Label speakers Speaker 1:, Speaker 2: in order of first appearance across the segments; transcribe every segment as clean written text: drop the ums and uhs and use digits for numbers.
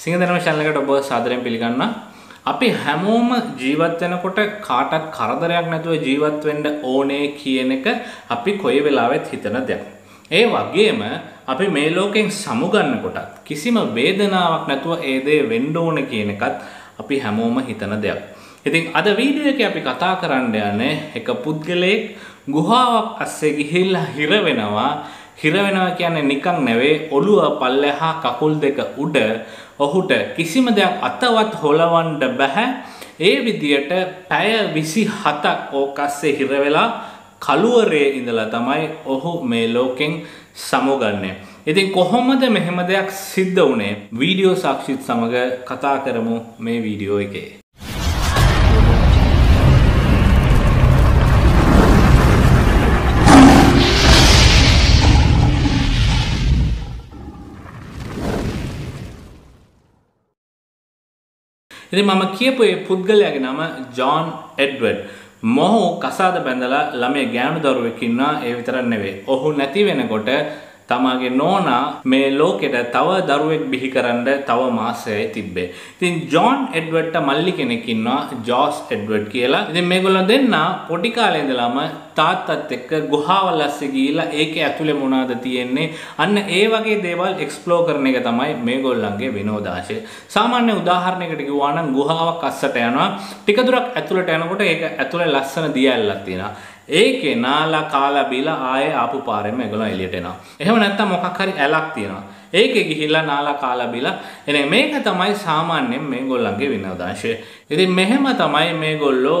Speaker 1: සිංහදනම channel එකට ඔබ සාදරයෙන් පිළිගන්නවා. අපි හැමෝම ජීවත් වෙනකොට කාටත් කරදරයක් නැතුව ජීවත් වෙන්න ඕනේ කියන එක අපි කොයි වෙලාවෙත් හිතන දෙයක්. ඒ වගේම අපි මේ ලෝකෙන් සමුගන්නකොට කිසිම වේදනාවක් නැතුව ඒ දේ වෙන්න ඕනේ කියන එකත් අපි හැමෝම හිතන දෙයක්. ඉතින් අද වීඩියෝ එකේ අපි කතා කරන්න යන්නේ එක පුද්ගලයෙක් ගුහාවක් අස්සේ ගිහිල්ලා හිර වෙනවා. හිර වෙනවා කියන්නේ නිකන් නෙවෙයි, ඔළුව පල්ලෙහා කකුල් දෙක උඩ ඔහුට කිසිම දෙයක් අතවත් හොලවන්න බෑ. ඒ විදියට පැය 27ක් ඕකස්සේ හිර වෙලා කළුවරේ ඉඳලා තමයි ඔහු මේ ලෝකෙන් සමුගන්නේ. ඉතින් කොහොමද මෙහෙම දෙයක් සිද්ධ වුනේ? වීඩියෝ සාක්ෂිත් සමග කතා කරමු මේ වීඩියෝ එකේ. ඉතින් මම කියපු ඒ පුද්ගලයාගේ නම ජෝන් එඩ්වඩ්. මොහු කසාද බැඳලා ළමයි ගෑනු දරුවෙක් ඉන්නවා. ඒ විතරක් නෙවෙයි. ඔහු නැති වෙනකොට තමාගේ නෝනා මේ ලෝකෙට තව දරුවෙක් බිහි කරන්න තව මාසයයි තිබ්බේ. ඉතින් ජෝන් එඩ්වඩ්ට මල්ලි කෙනෙක් ඉන්නවා, ජෝස් එඩ්වඩ් කියලා. ඉතින් මේගොල්ලෝ දෙන්න පොඩි කාලේ ඉඳලම තාත්තත් එක්ක ගුහාවල් ඇස්සේ ගිහිල්ලා ඒකේ ඇතුලේ මොනවද තියෙන්නේ අන්න ඒ වගේ දේවල් එක්ස්ප්ලෝර් කරන එක තමයි මේගොල්ලන්ගේ විනෝදාංශය. සාමාන්‍ය උදාහරණයකට කිව්වා නම් ගුහාවක් අස්සට යනවා. ටික දුරක් ඇතුලට යනකොට ඒක ඇතුලේ ලස්සන දියැලක් තියෙනවා. ඒකේ නාලා කාලා බීලා ආයේ ආපු පාරෙම ඒගොල්ලෝ එළියට එනවා. එහෙම නැත්නම් මොකක් හරි ඇලක් තියෙනවා. ඒකේ ගිහිල්ලා නාලා කාලා බීලා එනේ මේක තමයි සාමාන්‍යයෙන් මේගොල්ලන්ගේ විනෝදාංශය. ඉතින් මෙහෙම තමයි මේගොල්ලෝ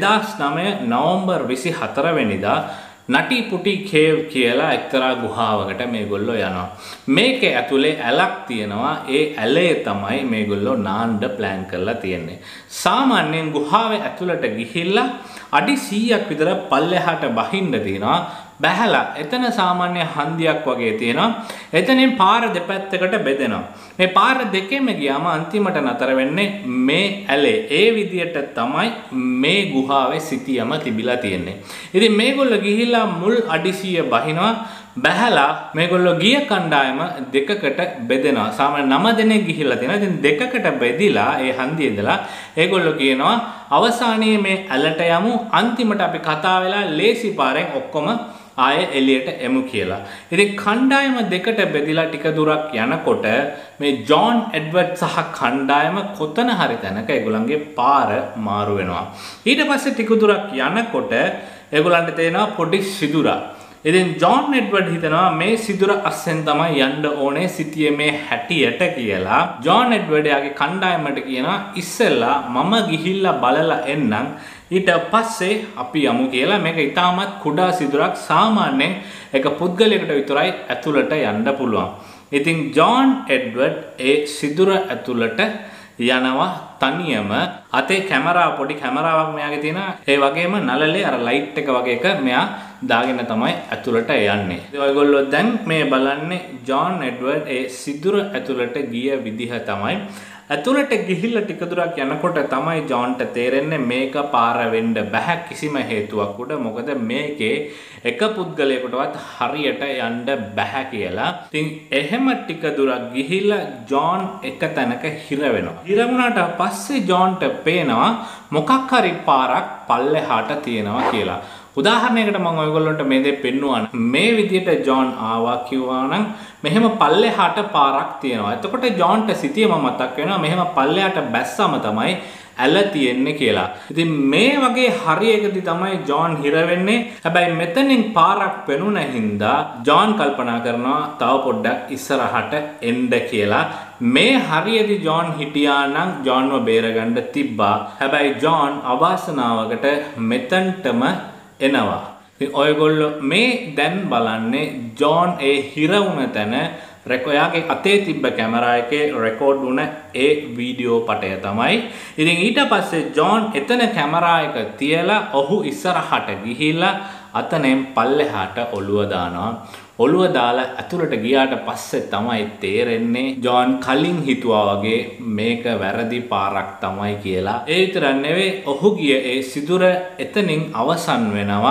Speaker 1: 2009 නවම්බර් 24 වෙනිදා නටි පුටි කේව් කියලා එක්තරා ගුහාවකට මේගොල්ලෝ යනවා. මේකේ ඇතුලේ ඇලක් තියෙනවා. ඒ ඇලේ තමයි මේගොල්ලෝ නාන්න ප්ලෑන් කරලා තියෙන්නේ. සාමාන්‍යයෙන් ගුහාවේ ඇතුලට ගිහිල්ලා අඩි 100ක් විතර පල්ලෙහාට බහින්න තියෙනවා. බැහැලා එතන සාමාන්‍ය හන්දියක් වගේ තියෙනවා. එතනින් පාර දෙපැත්තකට බෙදෙනවා. මේ පාර දෙකෙම ගියාම අන්තිමට නතර වෙන්නේ මේ ඇලේ. ඒ විදියට තමයි මේ ගුහාවේ සිටියම තිබිලා තියෙන්නේ. ඉතින් මේගොල්ලෝ ගිහිල්ලා මුල් අඩි 100 බහිනවා. බැහැලා මේගොල්ලෝ ගිය කණ්ඩායම දෙකකට බෙදෙනවා. සාමාන්‍ය 9 දෙනෙක් ගිහිල්ලා තියෙනවා. ඉතින් දෙකකට බෙදිලා ඒ හන්දියේ ඉඳලා ඒගොල්ලෝ කියනවා අවසානයේ මේ ඇලට යමු. අන්තිමට අපි කතා වෙලා ලේසි පාරෙන් ඔක්කොම ආයේ එළියට එමු කියලා. ඉතින් කණ්ඩායම දෙකට බෙදිලා ටික දුරක් යනකොට මේ ජෝන් එඩ්වඩ් සහ කණ්ඩායම කොතන හරි තැනක ඒගොල්ලන්ගේ පාර මාරු වෙනවා. ඊට පස්සේ ටික දුරක් යනකොට ඒගොල්ලන්ට තේනවා පොඩි සිදුරක්. ඉතින් ජෝන් එඩ්වඩ් හිතනවා මේ සිදුර අස්සෙන් තමයි යන්න ඕනේ සිටියේ මේ හැටියට කියලා. ජෝන් එඩ්වඩ් යාගේ කණ්ඩායමට කියනවා ඉස්සෙල්ලා මම ගිහිල්ලා බලලා එන්නම් ඊට පස්සේ අපි යමු කියලා. මේක ඉතාමත් කුඩා සිදුරක්. සාමාන්‍යයෙන් එක පුද්ගලයෙකුට විතරයි ඇතුළට යන්න පුළුවන්. ඉතින් ජෝන් එඩ්වඩ් ඒ සිදුර ඇතුළට යනවා තනියම. අතේ කැමරා පොඩි කැමරාවක් මෙයාගේ තියෙනවා. ඒ වගේම නළලේ අර ලයිට් එක වගේ එක මෙයා දාගෙන තමයි ඇතුළට යන්නේ. ඔයගොල්ලෝ දැන් මේ බලන්නේ ජෝන් එඩ්වඩ් ඒ සිදුර ඇතුළට ගිය විදිහ තමයි. ඇතුළට ගිහිල්ලා ටික දුරක් යනකොට තමයි ජෝන්ට තේරෙන්නේ මේක පාර වෙන්න බෑ කිසිම හේතුවක් උඩ. මොකද මේකේ එක පුද්ගලයෙකුටවත් හරියට යන්න බෑ කියලා. ඉතින් එහෙම ටික දුරක් ගිහිල්ලා ජෝන් එක තැනක හිර වෙනවා. හිර වුණාට පස්සේ ජෝන්ට පේනවා මොකක් හරි පාරක් පල්ලෙහාට තියෙනවා කියලා. උදාහරණයකට මම ඔයගොල්ලන්ට මේ දේ පෙන්නුවා. මේ විදියට ජෝන් ආවා කිව්වා නම් මෙහෙම පල්ලෙහාට පාරක් තියෙනවා. එතකොට ජෝන්ට සිටියම මතක් වෙනවා මෙහෙම පල්ලෙහාට බැස්සම තමයි ඇල තියෙන්නේ කියලා. ඉතින් මේ වගේ හරියකදී තමයි ජෝන් හිර වෙන්නේ. හැබැයි මෙතනින් පාරක් පෙනුන හින්දා ජෝන් කල්පනා කරනවා තව පොඩ්ඩක් ඉස්සරහට එන්න කියලා. මේ හරියදී ජෝන් හිටියා නම් ජෝන්ව බේරගන්න තිබ්බා. හැබැයි ජෝන් අවාසනාවකට මෙතනටම එනවා. ඔයගොල්ලෝ මේ දැන් බලන්නේ ජෝන් ඒ හිර වුණ තැන ඔයාගේ අතේ තිබ්බ කැමරා එකේ රෙකෝඩ් වුණ ඒ වීඩියෝ පටය තමයි. ඉතින් ඊට පස්සේ ජෝන් එතන කැමරා එක තියලා ඔහු ඉස්සරහට ගිහිල්ලා අතනෙන් පල්ලෙහාට ඔළුව දානවා. ඔළුව දාලා ඇතුළට ගියාට පස්සේ තමයි තේරෙන්නේ ජෝන් කලින් හිතුවා වගේ මේක වැරදි පාරක් තමයි කියලා. ඒ විතරක් නෙවෙයි ඔහු ගිය ඒ සිදුර එතනින් අවසන් වෙනවා.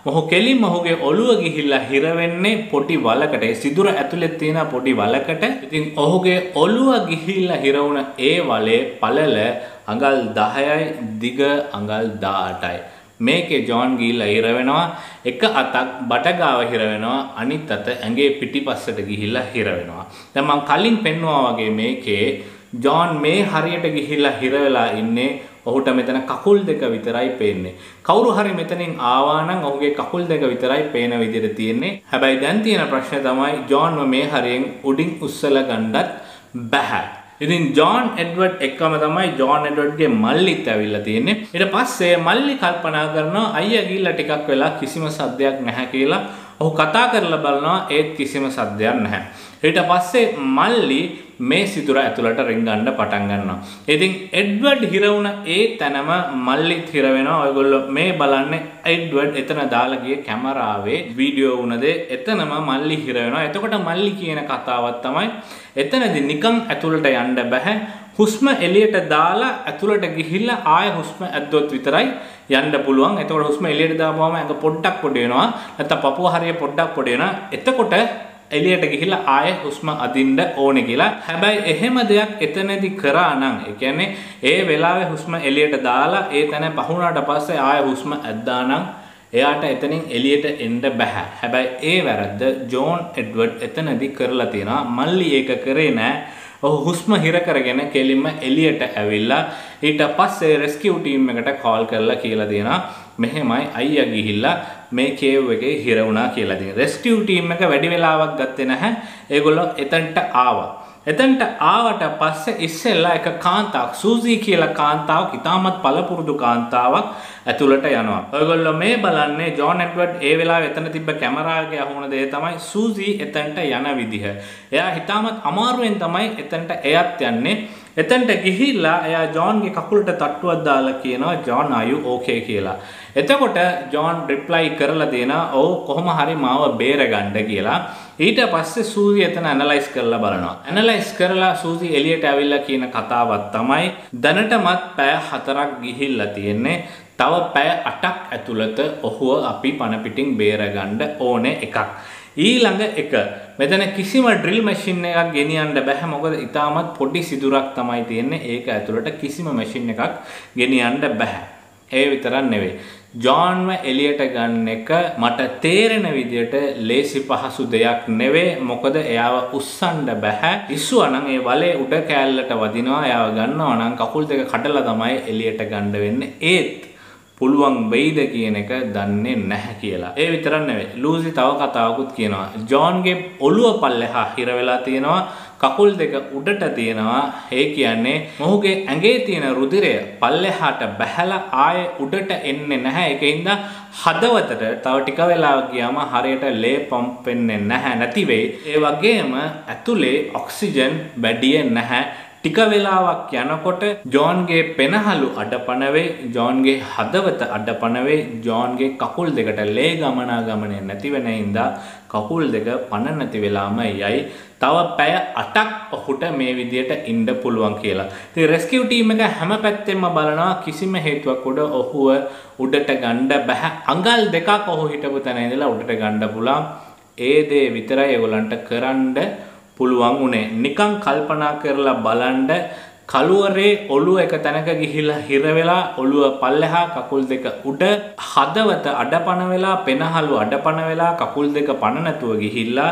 Speaker 1: මොහු කෙලින්ම ඔහුගේ ඔළුව ගිහිල්ලා හිර වෙන්නේ පොඩි වලකට. ඒ සිදුර ඇතුලේ තියෙන පොඩි වලකට. ඉතින් ඔහුගේ ඔළුව ගිහිල්ලා හිර වුණ ඒ වලේ පළල අඟල් 10යි දිග අඟල් 18යි. මේකේ ජෝන් ගිහිල්ලා හිර වෙනවා. එක අතක් බටගාව හිර වෙනවා. අනිත් අත ඇඟේ පිටිපස්සට ගිහිල්ලා හිර වෙනවා. දැන් මම කලින් පෙන්වුවා වගේ මේකේ ජෝන් මේ හරියට ගිහිල්ලා හිර වෙලා ඉන්නේ. ඔහුට මෙතන කකුල් දෙක විතරයි පේන්නේ. කවුරු හරි මෙතනින් ආවා නම් ඔහුගේ කකුල් දෙක විතරයි පේන විදිහට තියෙන්නේ. හැබැයි දැන් තියෙන ප්‍රශ්නේ තමයි ජෝන්ව මේ හරියෙන් උඩින් උස්සලා ගන්නත් බෑ. ඉතින් ජෝන් එඩ්වඩ් එක්කම තමයි ජෝන් එඩ්වඩ්ගේ මල්ලිත් ඇවිල්ලා තියෙන්නේ. ඊට පස්සේ මල්ලි කල්පනා කරනවා අයියා ගිහිල්ලා ටිකක් වෙලා කිසිම සද්දයක් නැහැ කියලා. ඔහු කතා කරලා බලනවා ඒත් කිසිම සද්දයක් නැහැ. ඊට පස්සේ මල්ලි මේ සිදුර ඇතුළට රිංගන්න පටන් ගන්නවා. ඉතින් එඩ්වඩ් හිර වුණ ඒ තැනම මල්ලිත් හිර වෙනවා. ඔයගොල්ලෝ මේ බලන්නේ එඩ්වඩ් එතන දාලා ගිය කැමරාවේ වීඩියෝ වුණ දේ. එතනම මල්ලි හිර වෙනවා. එතකොට මල්ලි කියන කතාවක් තමයි එතනදී නිකන් ඇතුළට යන්න බෑ. හුස්ම එළියට දාලා ඇතුළට ගිහිල්ලා ආය හුස්ම ඇද්දොත් විතරයි යන්න පුළුවන්. එතකොට හුස්ම එළියට දාපුවම ඇඟ පොඩ්ඩක් පොඩි වෙනවා. නැත්නම් පපුව හරිය පොඩ්ඩක් පොඩි වෙනවා. එතකොට එළියට ගිහිල්ලා ආයෙ හුස්ම අදින්න ඕනේ කියලා. හැබැයි එහෙම දෙයක් එතනදී කරා නම් ඒ කියන්නේ ඒ වෙලාවේ හුස්ම එළියට දාලා ඒ තැන පහුණාට පස්සේ ආයෙ හුස්ම ඇද්දා නම් එයාට එතනින් එළියට එන්න බෑ. හැබැයි ඒ වැරද්ද ජෝන් එඩ්වඩ් එතනදී කරලා තියෙනවා. මල්ලි ඒක කරේ නෑ. ඔහු හුස්ම හිර කරගෙන කෙලින්ම එළියට ඇවිල්ලා ඊට පස්සේ රෙස්කියු ටීම් එකට කෝල් කරලා කියලා දෙනවා මෙහෙමයි අයියා ගිහිල්ලා මේ කේව් එකේ හිර වුණා කියලා දෙනවා. රෙස්කියු ටීම් එක වැඩි වෙලාවක් ගත්තේ නැහැ. ඒගොල්ලෝ එතනට ආවා. එතනට ආවට පස්සේ ඉස්සෙල්ලා එක කාන්තාවක් සූසි කියලා කාන්තාවක් ඉතාමත් පළපුරුදු කාන්තාවක් ඇතුළට යනවා. ඔයගොල්ලෝ මේ බලන්නේ ජෝන් එඩ්වඩ් ඒ වෙලාවේ එතන තිබ්බ කැමරාවේ අහුණ දේ තමයි සූසි එතනට යන විදිහ. එයා හිතාමත් අමාරුවෙන් තමයි එතනට එයත් යන්නේ. එතනට ගිහිල්ලා එයා ජෝන්ගේ කකුලට තට්ටුවක් දාලා කියනවා ජෝන් are you okay කියලා. එතකොට ජෝන් රිප්ලයි කරලා දෙනවා ඔව් කොහොම හරි මාව බේරගන්න කියලා. ඊට පස්සේ සූසි එතන ඇනලයිස් කරලා බලනවා. ඇනලයිස් කරලා සූසි එළියට ඇවිල්ලා කියන කතාවක් තමයි දැනටමත් පැය 4ක් ගිහිල්ලා තියෙන්නේ. තව පැය 8ක් ඇතුළත ඔහුව අපි පණ පිටින් බේරගන්න ඕනේ එකක්. ඊළඟ එක මෙතන කිසිම ඩ්‍රිල් මැෂින් එකක් ගෙනියන්න බෑ. මොකද ඉතාමත් පොඩි සිදුරක් තමයි තියෙන්නේ. ඒක ඇතුළට කිසිම මැෂින් එකක් ගෙනියන්න බෑ. ඒ විතරක් නෙවෙයි. ජෝන්ව එළියට ගන්න එක මට තේරෙන විදියට ලේසි පහසු දෙයක් නෙවෙයි. මොකද එයාව උස්සන්න බෑ. ඉස්සුවා නම් ඒ වලේ උඩ කෑල්ලට වදිනවා. එයාව ගන්නවා නම් කකුල් දෙක කඩලා තමයි එළියට ගන්න වෙන්නේ. ඒත් පුළුවන් වෙයිද කියන එක දන්නේ නැහැ කියලා. ඒ විතරක් නෙවෙයි. ලූසි තව කතාවකුත් කියනවා. ජෝන්ගේ ඔළුව පල්ලෙහා හිර වෙලා තියෙනවා. කකුල් දෙක උඩට තියෙනවා. ඒ කියන්නේ මොහුගේ ඇඟේ තියෙන රුධිරය පල්ලෙහාට බැහැලා ආයේ උඩට එන්නේ නැහැ. ඒකින්ද හදවතට තව ටික වෙලාවක් ගියාම හරියට ලේ පම්ප් වෙන්නේ නැහැ නැති වෙයි. ඒ වගේම ඇතුලේ ඔක්සිජන් වැඩි නැහැ. ටික වෙලාවක් යනකොට ජෝන්ගේ පෙනහළු අඩපණ වෙයි. ජෝන්ගේ හදවත අඩපණ වෙයි. ජෝන්ගේ කකුල් දෙකට ලේ ගමනාගමනය නැති වෙන හින්දා කකුල් දෙක පණ නැති වෙලාම යයි. තව පැය 8ක් ඔහුට මේ විදියට ඉන්න පුළුවන් කියලා. ඉතින් රෙස්කියු ටීම් එක හැම පැත්තෙම බලනවා කිසිම හේතුවක් උඩ ඔහුව උඩට ගන්න බෑ. අඟල් දෙකක් ඔහු හිටපු තැන ඉඳලා උඩට ගන්න පුළුවන්. ඒ දේ විතරයි ඒගොල්ලන්ට කරන්න පුළුවන් උනේ. නිකන් කල්පනා කරලා බලන්න කළුවරේ ඔළුව එක තැනක ගිහිල්ලා හිර වෙලා ඔළුව පල්ලෙහා කකුල් දෙක උඩ හදවත අඩපණ වෙලා පෙනහළු අඩපණ වෙලා කකුල් දෙක පණ නැතුව ගිහිල්ලා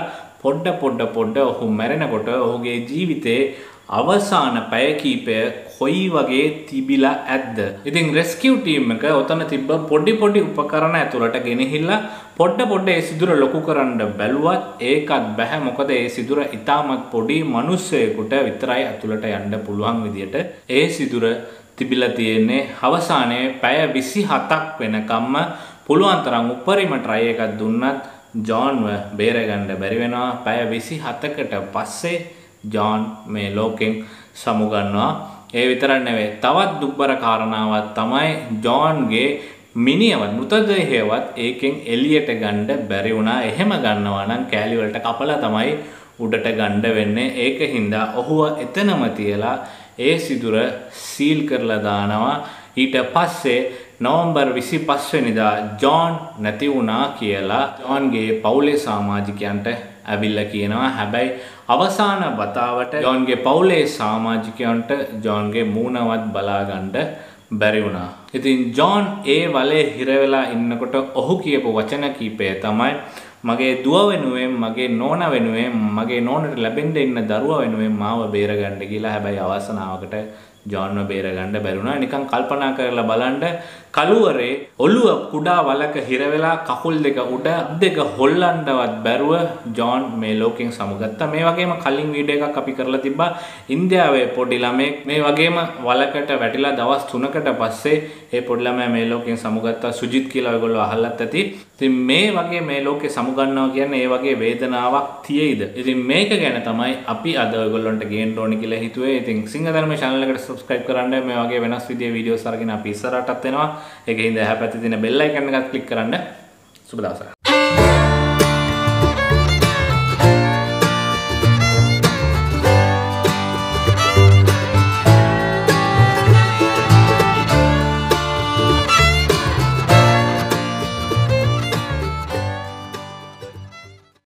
Speaker 1: පොඩ ඔහු මැරෙනකොට ඔහුගේ ජීවිතේ අවසාන පැය කීපය කොයි වගේ තිබිලා ඇද්ද? ඉතින් රෙස්කියු ටීම් එක ඔතන තිබ්බ පොඩි උපකරණ ඇතුළට ගෙනහිල්ලා පොඩ ඒ සිදුර ලොකු කරන්න බැලුවත් ඒකත් බෑ. මොකද ඒ සිදුර ඉතාමත් පොඩි මිනිස්සෙකුට විතරයි ඇතුළට යන්න පුළුවන් විදියට ඒ සිදුර තිබිලා තියෙන්නේ. අවසානයේ පැය 27ක් වෙනකම්ම පුළුවන් තරම් උපරිම try එකක් දුන්නත් ජෝන්ව බේරගන්න බැරි වෙනවා. පැය 27කට පස්සේ ජෝන් මේ ලෝකෙන් සමුගන්නවා. ඒ විතරක් නෙවෙයි තවත් දුක්බර කාරණාවක් තමයි ජෝන්ගේ මිනියවත් මෘතදේහයවත් ඒකෙන් එළියට ගන්න බැරි වුණා. එහෙම ගන්නවා නම් කෑලි වලට කපලා තමයි උඩට ගන්න වෙන්නේ. ඒකින්ද ඔහුව එතනම තියලා ඒ සිදුර සීල් කරලා දානවා. ඊට පස්සේ නවම්බර් 25 වෙනිදා ජෝන් නැති වුණා කියලා ජෝන්ගේ පවුලේ සමාජිකයන්ට ඇවිල්ලා කියනවා. හැබැයි අවසාන වතාවට ජෝන්ගේ පවුලේ සමාජිකයන්ට ජෝන්ගේ මූණවත් බලා ගන්න බැරි වුණා. ඉතින් ජෝන් ඒ වලේ හිර වෙලා ඉන්නකොට ඔහු කියපු වචන කීපය තමයි මගේ දුව වෙනුවෙන්, මගේ නෝනා වෙනුවෙන්, මගේ නෝනට ලැබෙන්න ඉන්න දරුවා වෙනුවෙන් මාව බේරගන්න කියලා. හැබැයි අවසනාවකට ජෝන්ව බේරගන්න බැරි වුණා. නිකන් කල්පනා කරලා බලන්න කළුවරේ ඔළුව කුඩා වලක හිර වෙලා කකුල් දෙක උඩ දෙක හොල්ලන්නවත් බැරුව ජෝන් මේ ලෝකෙන් සමුගත්තා. මේ වගේම කලින් වීඩියෝ එකක් අපි කරලා තිබ්බා ඉන්දියාවේ පොඩි ළමෙක් මේ වගේම වලකට වැටිලා දවස් 3කට පස්සේ ඒ පොඩි ළමයා මේ ලෝකෙන් සමුගත්තා. සුජිත් කියලා ඔයගොල්ලෝ අහලත් ඇති. ඉතින් මේ වගේ මේ ලෝකේ සමුගන්නවා කියන්නේ ඒ වගේ වේදනාවක් තියෙයිද? ඉතින් මේක ගැන තමයි අපි අද ඔයගොල්ලන්ට ගේන්න ඕනේ කියලා හිතුවේ. ඉතින් සිංහධර්ම channel එකට subscribe කරන්න. මේ වගේ වෙනස් විදිහේ වීඩියෝස් අරගෙන අපි ඉස්සරහටත් එනවා. ඒකෙන් එහා පැත්තේ තියෙන bell icon එකත් click කරන්න. සුබ දවසක්.